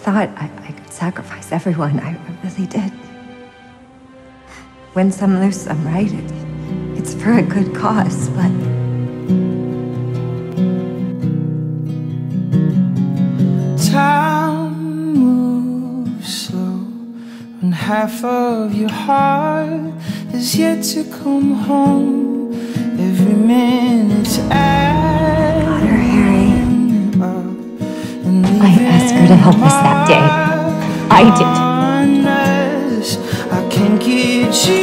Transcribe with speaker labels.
Speaker 1: thought I could sacrifice everyone. I really did. Win some, lose some, right? It's for a good cause, but...
Speaker 2: Time moves slow when half of your heart is yet to come home. Every minute's
Speaker 1: Got her, Harry.
Speaker 2: I
Speaker 1: asked her to help us that day. I did.
Speaker 2: I can't get you